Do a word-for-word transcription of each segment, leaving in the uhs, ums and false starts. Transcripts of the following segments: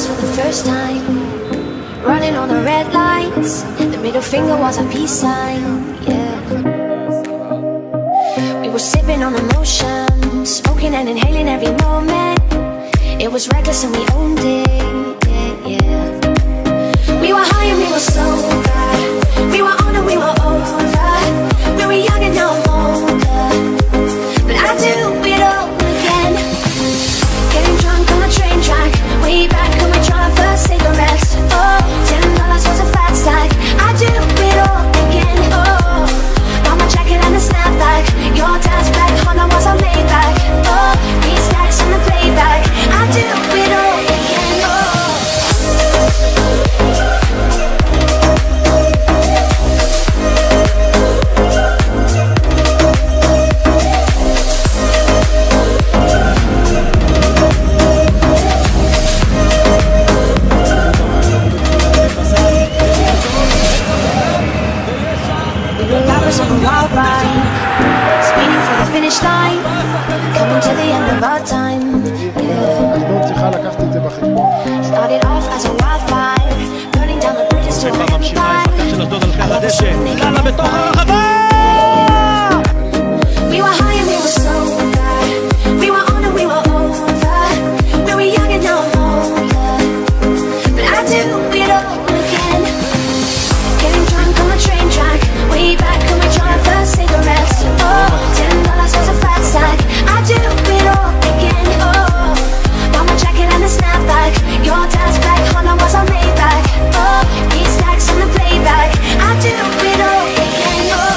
lovers for the first time, running on the red lights. The middle finger was a peace sign, yeah. We were sipping on emotion, smoking and inhaling every moment. It was reckless and we owned it, yeah, yeah. We were high and we were sober, we were on and we were over. We were young and now I'm older, but I do it all again. Getting drunk on a train track, way back when we tried our first cigarettes. Oh, ten dollars was a fat stack. I do it all again, oh. Got my jacket and a snapback. Your dad's black Honda was a Maybach. Oh, these stacks on the playback. I do it all again, oh. On a wild ride, speeding for the finish line, coming to the end of our time, yeah. Started off as a wildfire, burning down the bridges to an empire. We were high and we were sober, we were on and we were over. We were young and now I'm older, but I do it all again. Getting drunk on the train track, way back when we tried our first cigarettes. Oh, ten dollars was a fat stack. I do it all again, oh. Got my jacket and a snapback. Your dad's black Honda was a Maybach. Oh, these stacks on the playback. I do it all again, oh.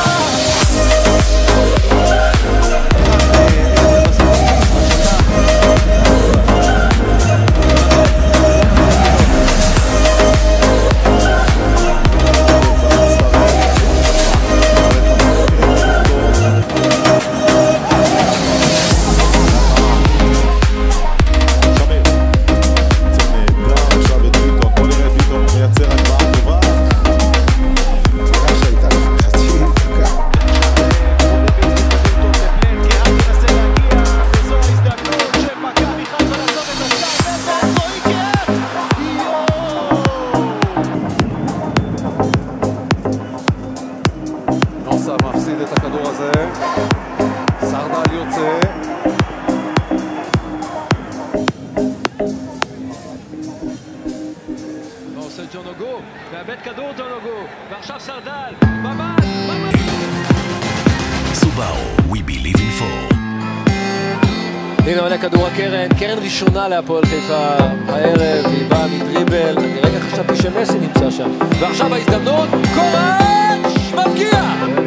מאבד כדור ג'ונוגו, ועכשיו סרדל, ממש, ממש. סובארו, we believe in four. הנה עולה כדור הקרן, קרן ראשונה להפועל חיפה הערב, היא באה מדריבל, אני רגע חשבתי שמסי נמצא שם, ועכשיו ההזדמנות, קורש, מבקיע!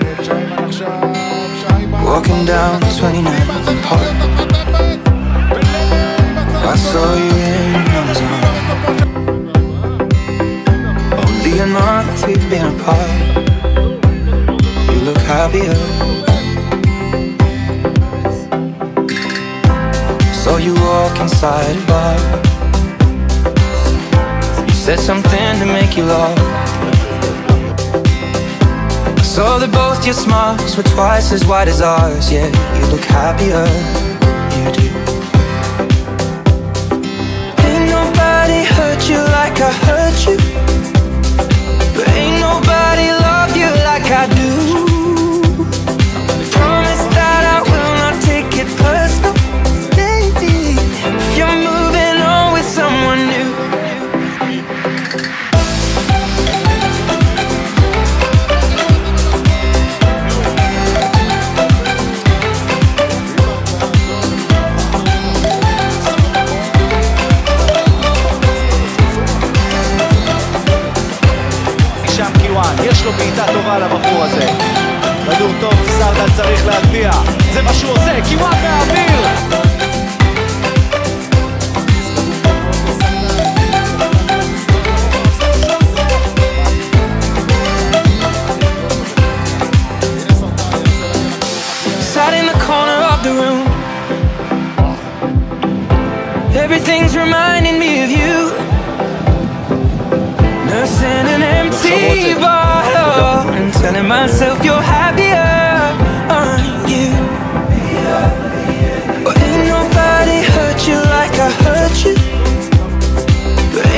Walking down twenty-ninth Park, I saw you in Amazon. Only a month we've been apart, you look happier. Saw you walk inside a bar, you said something to make you laugh. So that both your smiles were twice as wide as ours. Yeah, you look happier, you do. Ain't nobody hurt you like I hurt you, but ain't nobody love you like I do. Promise that I will not take it personal, baby, if you're moving on with someone new. יש לו בעיטה טובה לבחור הזה, כדור טוב, סרדל צריך להגביע, זה מה שהוא עושה, כמעט מהאוויר. Sat in the corner of the room, everything's reminding me of you. Nursing an empty bottle and telling myself you're happier, aren't you? Well, ain't nobody hurt you like I hurt you, but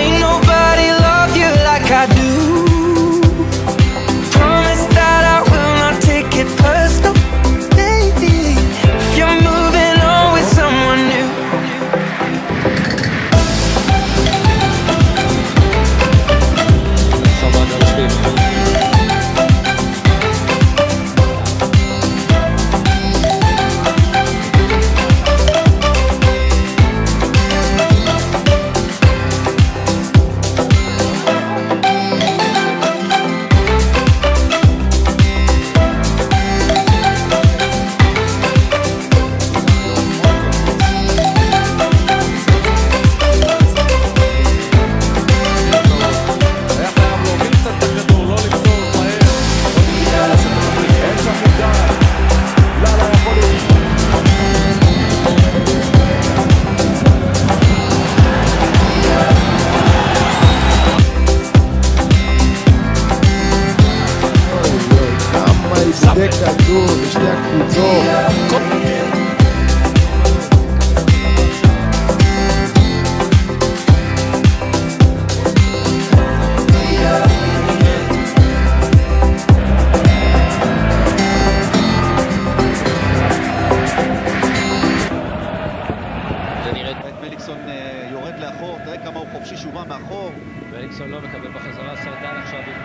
כמה הוא חופשי, שהוא בא מאחור. וליקסון לא מקבל בחזרה, סרדן עכשיו עם...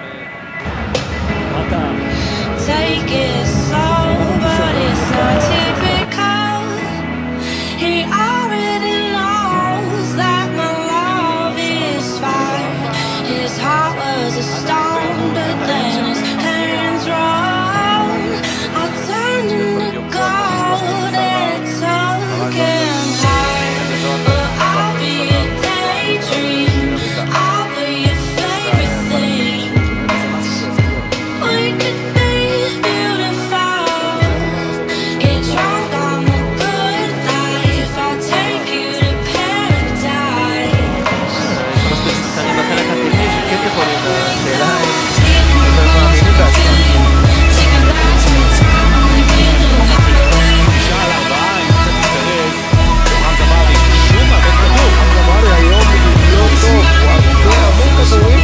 Take it slow, but it's not typical. He already knows that my love is fire. His heart was a stone, but then his hands rolled. I turned into gold and took him high. But I'll be a daydream. I'll be your favorite thing. We could be beautiful. Get drunk on the good life. I'll take you to paradise. שחקנים בחלק הטבעי שכן יכולים, השאלה היא שעל ארבעה עם קצת מתקרב, חמזה באבי, שום מאבד כדור. חמזה באבי היום הוא לא טוב, הוא הרבה המון כדורים.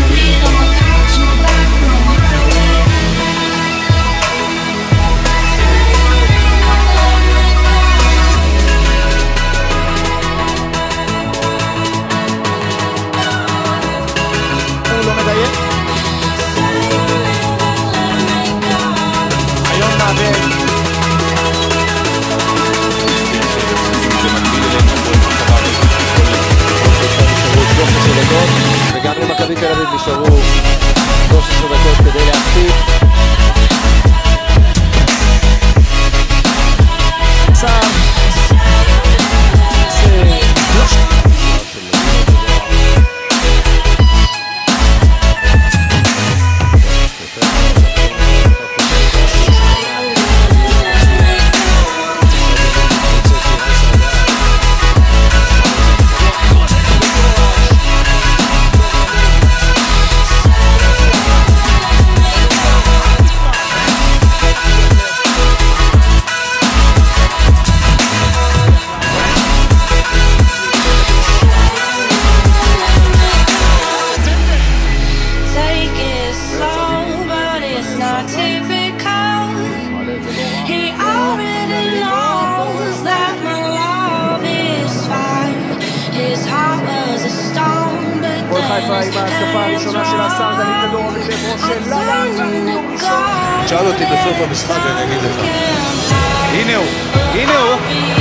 הוא לא מדייק. היום מאבד. וגם למכבי תל אביב נשארו שלוש עשרה דקות כדי להכפיל. סער זה לא ש... Take it slow, but it's not typical. He already knows that my love is fire. His heart was a stone, but כל חיפה then עם his ההתקפה hands הראשונה של הסארדל עם rolled. כדור בכתף ראש I של turned לאללה. into gold. שאל אותי בסוף המשחק ואני אגיד לך הנה הוא, הנה הוא.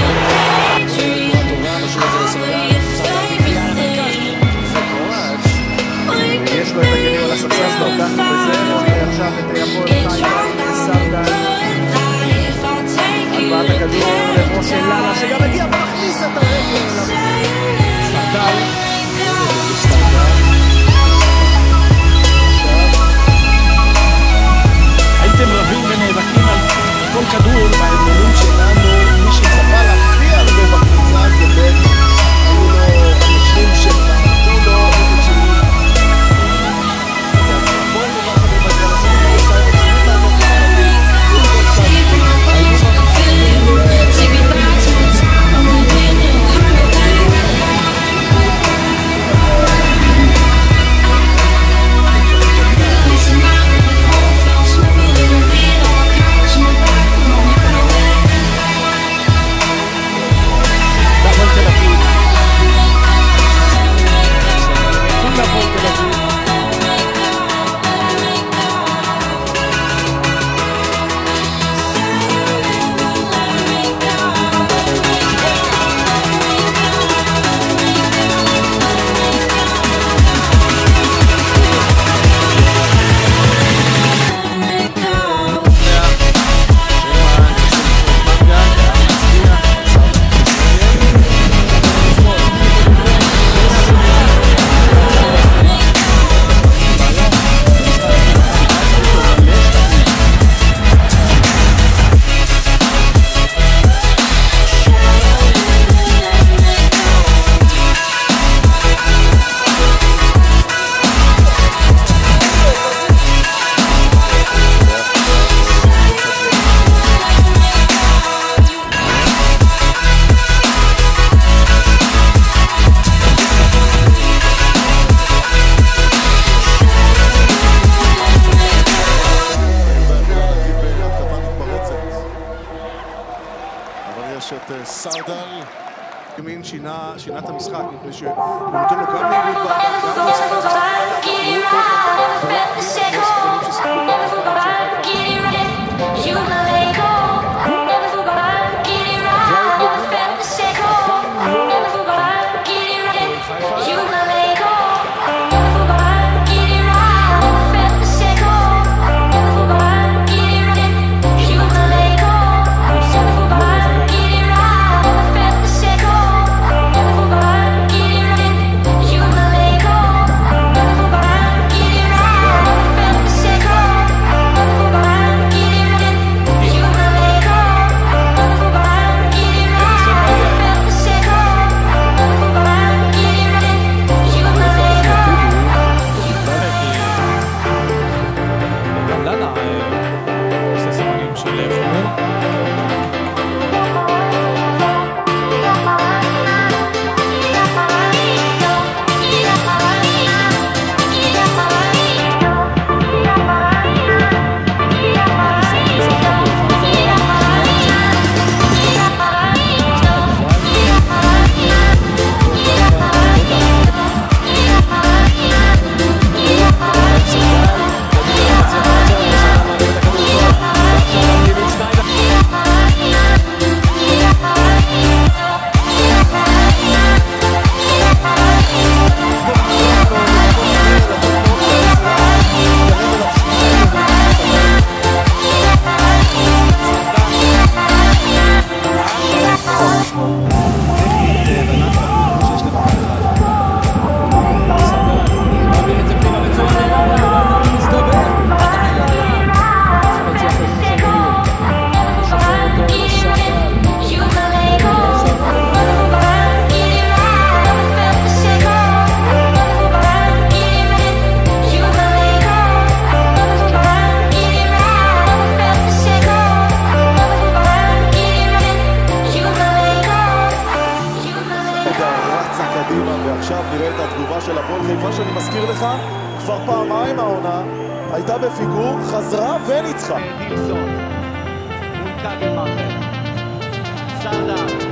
יש לו את הכלים על הספסל שלו, דנו בזה, רואה עכשיו את הפועל חיפה, סרדל, הלוואת הכדור לראש של לאללה, שגם הגיע ומכניס את הרגל. סרדל, הייתם רבים ונאבקים על כל כדור באימונים שלנו. מי שצפה להכריע לו בקבוצה באמת היו לו אנשים שבאתו לו איזה שני בואו נאמר חברים בגלל יש את סרדל ימין שינה, שינה את המשחק, מפני שהוא נותן לו גם מהירות בעדה, גם ועכשיו נראה את התגובה של הפועל חיפה, שאני מזכיר לך, כבר פעמיים העונה הייתה בפיגור, חזרה וניצחה. דילסון, מול קגלמאכר, סרדה